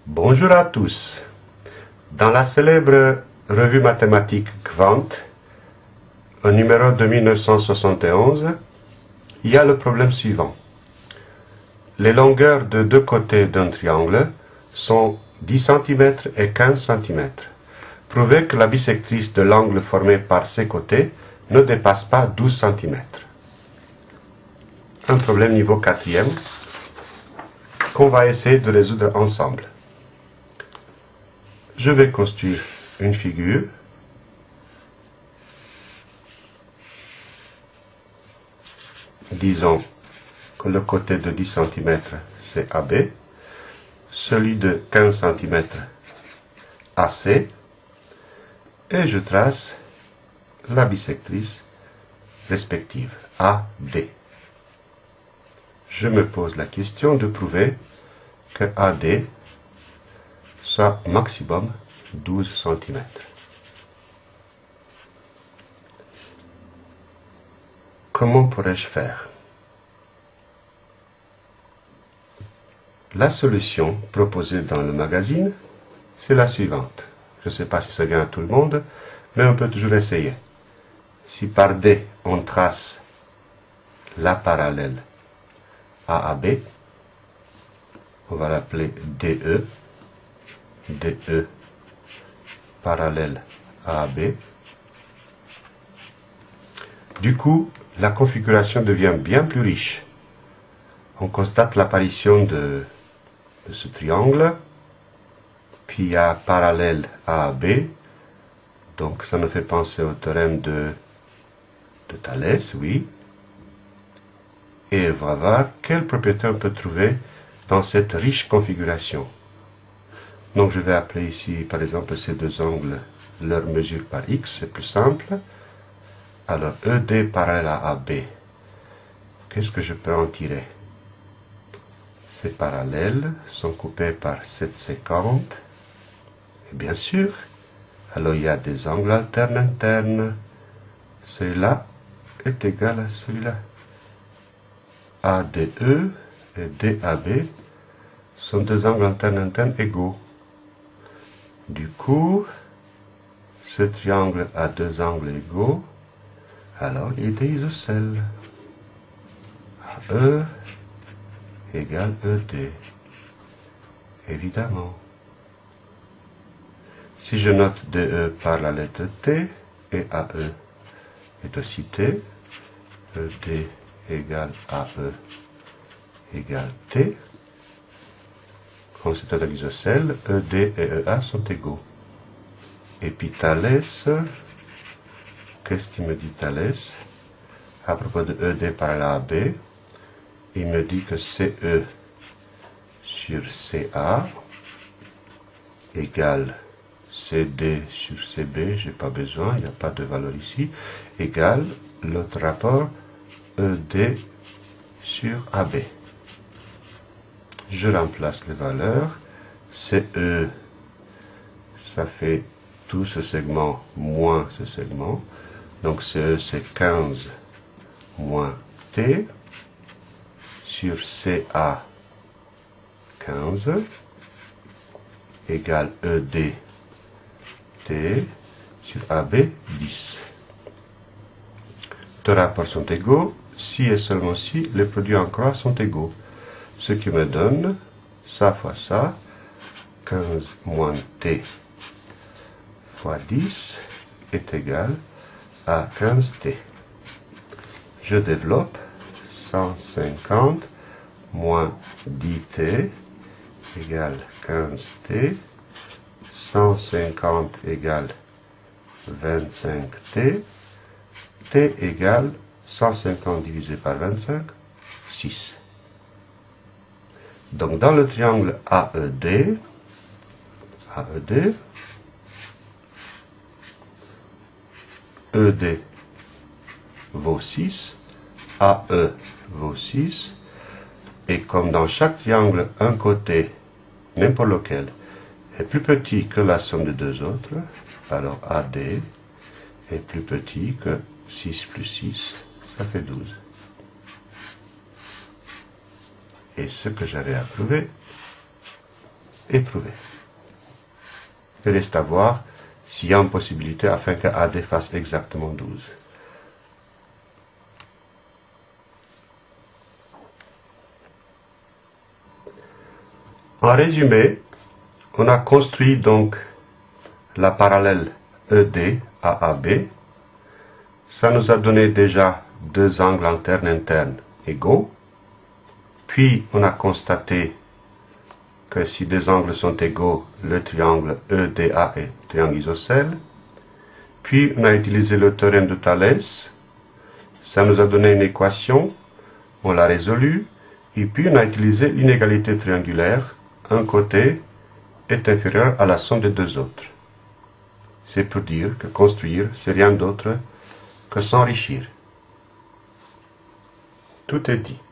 Bonjour à tous. Dans la célèbre revue mathématique Quant, au numéro de 1971, il y a le problème suivant. Les longueurs de deux côtés d'un triangle sont 10 cm et 15 cm. Prouvez que la bisectrice de l'angle formé par ces côtés ne dépasse pas 12 cm. Un problème niveau 4e qu'on va essayer de résoudre ensemble. Je vais construire une figure. Disons que le côté de 10 cm c'est AB, celui de 15 cm AC, et je trace la bisectrice respective AD. Je me pose la question de prouver que AD soit maximum 12 cm. Comment pourrais-je faire? La solution proposée dans le magazine, c'est la suivante. Je ne sais pas si ça vient à tout le monde, mais on peut toujours essayer. Si par D, on trace la parallèle AAB, on va l'appeler DE, DE parallèle AAB. Du coup, la configuration devient bien plus riche. On constate l'apparition de ce triangle, puis il y a parallèle AAB, donc ça nous fait penser au théorème de Thalès, oui. Et on va voir quelle propriété on peut trouver dans cette riche configuration. Donc je vais appeler ici par exemple ces deux angles leur mesure par x, c'est plus simple. Alors ED parallèle à AB, qu'est-ce que je peux en tirer? Ces parallèles sont coupés par 7,50. Et bien sûr, alors il y a des angles alternes internes. Celui-là est égal à celui-là. ADE et DAB sont deux angles alternes internes égaux. Du coup, ce triangle a deux angles égaux. Alors il est isocèle. AE égale ED. Évidemment. Si je note DE par la lettre T et AE est aussi T, ED égale AE égale T. Comme c'est un isocèle, ED et EA sont égaux. Et puis Thalès, qu'est-ce qu'il me dit Thalès? À propos de ED par la AB, il me dit que CE sur CA égale CD sur CB, j'ai pas besoin, il n'y a pas de valeur ici, égale l'autre rapport ED sur AB. Je remplace les valeurs, CE, ça fait tout ce segment moins ce segment, donc CE c'est 15 moins T, sur CA 15 égale ED T sur AB 10. Deux rapports sont égaux si et seulement si les produits en croix sont égaux. Ce qui me donne ça fois ça, 15 moins T fois 10 est égal à 15T. Je développe 150 moins 10T égale 15T, 150 égale 25T, T égale 150 divisé par 25, 6. Donc dans le triangle AED, ED vaut 6, AE vaut 6, et comme dans chaque triangle, un côté, n'importe lequel, est plus petit que la somme des deux autres, alors AD est plus petit que 6 plus 6, ça fait 12. Et ce que j'avais à prouver, et prouvé. Il reste à voir s'il y a une possibilité afin que AD fasse exactement 12. En résumé, on a construit donc la parallèle ED à AB. Ça nous a donné déjà deux angles internes égaux. Puis on a constaté que si deux angles sont égaux, le triangle EDA est triangle isocèle. Puis on a utilisé le théorème de Thalès. Ça nous a donné une équation, on l'a résolue. Et puis on a utilisé l'inégalité triangulaire. Un côté est inférieur à la somme des deux autres. C'est pour dire que construire, c'est rien d'autre que s'enrichir. Tout est dit.